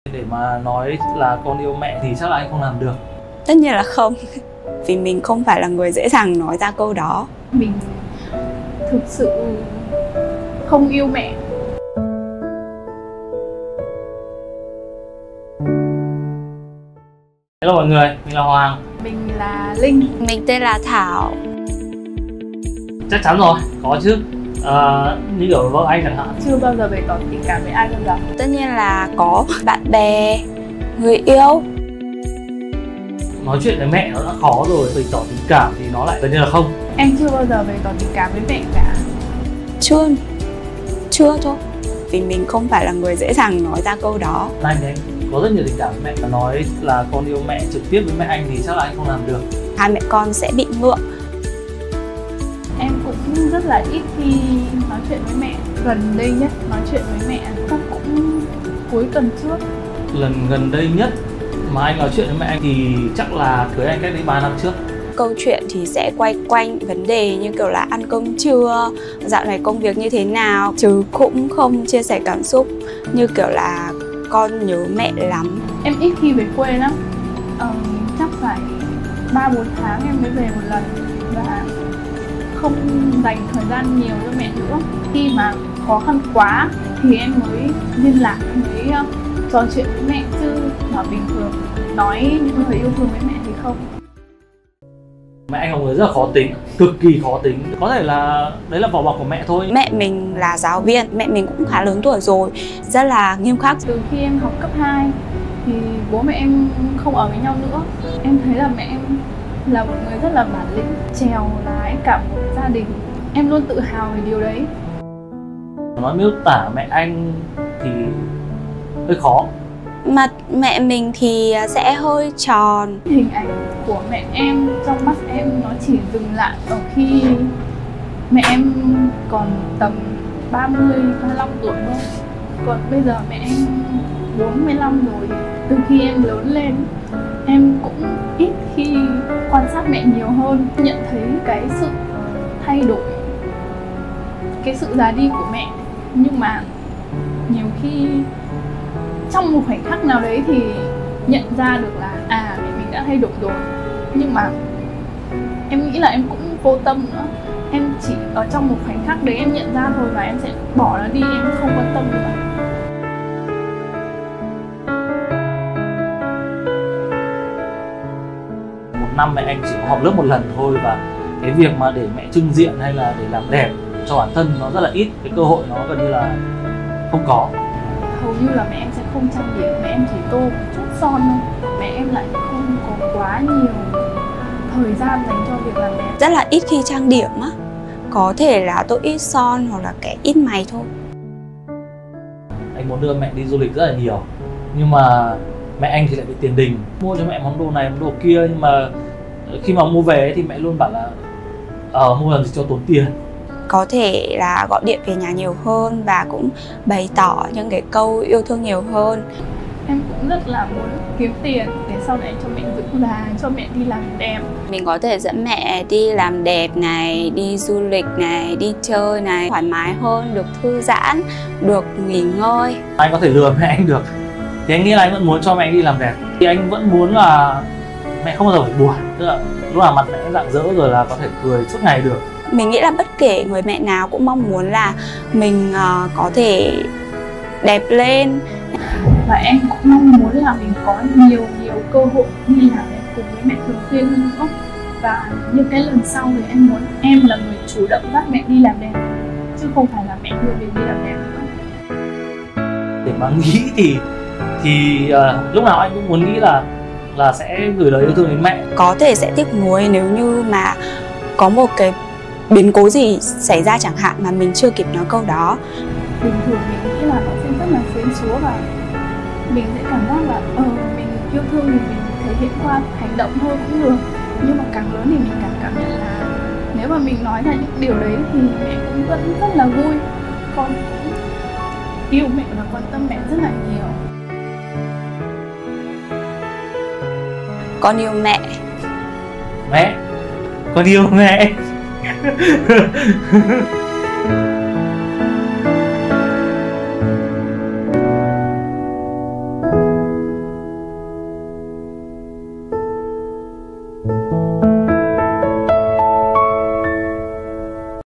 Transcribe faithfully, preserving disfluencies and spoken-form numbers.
Để mà nói là con yêu mẹ thì chắc là anh không làm được. Tất nhiên là không. Vì mình không phải là người dễ dàng nói ra câu đó. Mình thực sự không yêu mẹ. Hello mọi người, mình là Hoàng. Mình là Linh. Mình tên là Thảo. Chắc chắn rồi, có chứ. À, như kiểu vợ anh chẳng hạn. Chưa bao giờ bày tỏ tình cảm với ai bao giờ. Tất nhiên là có bạn bè, người yêu. Nói chuyện với mẹ nó đã khó rồi, bày tỏ tình cảm thì nó lại tất nhiên là không. Em chưa bao giờ bày tỏ tình cảm với mẹ cả. Chưa, chưa thôi. Vì mình không phải là người dễ dàng nói ra câu đó. Anh đấy có rất nhiều tình cảm với mẹ. Và nói là con yêu mẹ trực tiếp với mẹ anh thì chắc là anh không làm được. Hai mẹ con sẽ bị ngượng. Em cũng rất là ít khi nói chuyện với mẹ. Gần đây nhất nói chuyện với mẹ chắc cũng cuối tuần trước. Lần gần đây nhất mà anh nói chuyện với mẹ anh thì chắc là cưới anh cách đây ba năm trước. Câu chuyện thì sẽ quay quanh vấn đề như kiểu là ăn cơm trưa, dạo này công việc như thế nào, chứ cũng không chia sẻ cảm xúc như kiểu là con nhớ mẹ lắm. Em ít khi về quê lắm. ờ, Chắc phải ba bốn tháng em mới về một lần. Và không dành thời gian nhiều cho mẹ nữa. Khi mà khó khăn quá thì em mới liên lạc, mới uh, trò chuyện với mẹ. Chứ mà bình thường nói những lời yêu thương với mẹ thì không. Mẹ anh là một người rất là khó tính, cực kỳ khó tính. Có thể là đấy là vỏ bọc của mẹ thôi. Mẹ mình là giáo viên, mẹ mình cũng khá lớn tuổi rồi, rất là nghiêm khắc. Từ khi em học cấp hai thì bố mẹ em không ở với nhau nữa. Em thấy là mẹ em là một người rất là bản lĩnh, trèo lái cả một gia đình. Em luôn tự hào về điều đấy. Nói miêu tả mẹ anh thì hơi khó. Mặt mẹ mình thì sẽ hơi tròn. Hình ảnh của mẹ em trong mắt em nó chỉ dừng lại ở khi mẹ em còn tầm ba mươi, ba mươi lăm tuổi thôi. Còn bây giờ mẹ em bốn mươi lăm rồi. Từ khi em lớn lên, em cũng ít khi quan sát mẹ nhiều hơn, nhận thấy cái sự thay đổi, cái sự già đi của mẹ. Nhưng mà nhiều khi trong một khoảnh khắc nào đấy thì nhận ra được là à, mẹ mình đã thay đổi rồi. Nhưng mà em nghĩ là em cũng vô tâm nữa. Em chỉ ở trong một khoảnh khắc đấy em nhận ra thôi và em sẽ bỏ nó đi, em không quan tâm nữa. Một năm mẹ anh chỉ có họp lớp một lần thôi. Và cái việc mà để mẹ trưng diện hay là để làm đẹp cho bản thân nó rất là ít. Cái cơ hội nó gần như là không có. Hầu như là mẹ em sẽ không trang điểm, mẹ em chỉ tô một chút son thôi. Mẹ em lại không có quá nhiều thời gian dành cho việc làm đẹp. Rất là ít khi trang điểm á. Có thể là tô ít son hoặc là kẻ ít mày thôi. Anh muốn đưa mẹ đi du lịch rất là nhiều. Nhưng mà mẹ anh thì lại bị tiền đình. Mua cho mẹ món đồ này, món đồ kia. Nhưng mà khi mà mua về thì mẹ luôn bảo là Ờ, mua làm gì cho tốn tiền. Có thể là gọi điện về nhà nhiều hơn và cũng bày tỏ những cái câu yêu thương nhiều hơn. Em cũng rất là muốn kiếm tiền để sau này cho mẹ dưỡng già, cho mẹ đi làm đẹp. Mình có thể dẫn mẹ đi làm đẹp này, đi du lịch này, đi chơi này, thoải mái hơn, được thư giãn, được nghỉ ngơi. Anh có thể lừa mẹ anh được thì anh nghĩ là anh vẫn muốn cho mẹ anh đi làm đẹp. Thì anh vẫn muốn là mẹ không bao giờ phải buồn. Tức là lúc nào mặt mẹ rạng rỡ rồi là có thể cười suốt ngày được. Mình nghĩ là bất kể người mẹ nào cũng mong muốn là mình uh, có thể đẹp lên. Và em cũng mong muốn là mình có nhiều nhiều cơ hội đi làm đẹp cùng với mẹ thường xuyên hơn nữa. Và những cái lần sau thì em muốn em là người chủ động dắt mẹ đi làm đẹp, chứ không phải là mẹ đưa mình đi làm đẹp nữa. Để mà nghĩ thì thì uh, lúc nào anh cũng muốn nghĩ là là sẽ gửi lời yêu thương đến mẹ. Có thể sẽ tiếc nuối nếu như mà có một cái biến cố gì xảy ra chẳng hạn mà mình chưa kịp nói câu đó. Bình thường mình nghĩ là nó sẽ rất là xuyến xúa và mình sẽ cảm giác là ờ mình yêu thương thì mình thể hiện qua hành động thôi cũng được. Nhưng mà càng lớn thì mình càng cảm nhận là nếu mà mình nói ra những điều đấy thì mẹ cũng vẫn rất là vui. Con cũng yêu mẹ và quan tâm mẹ rất là nhiều. Con yêu mẹ. Mẹ, con yêu mẹ.